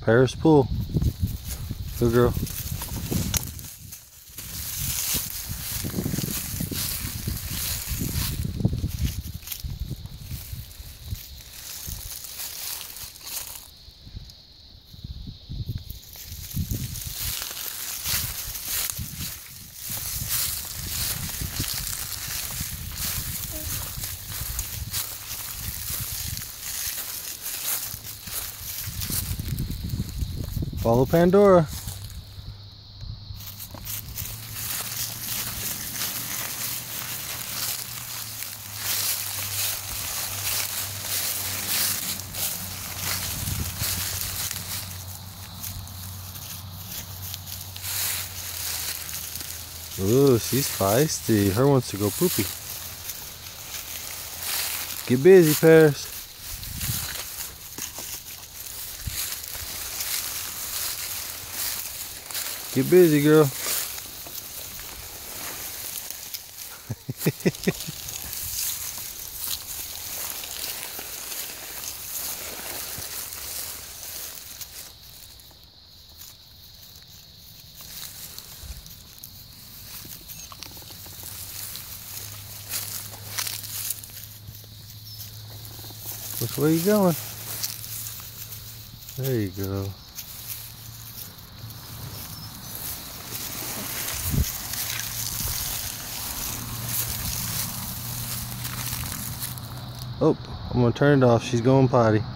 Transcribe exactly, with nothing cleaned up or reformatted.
Paris, pull. Good girl. Follow Pandora. Ooh, she's feisty. Her wants to go poopy. Get busy, Paris. Get busy, girl. Which way you going? There you go. Oh, I'm gonna turn it off. She's going potty.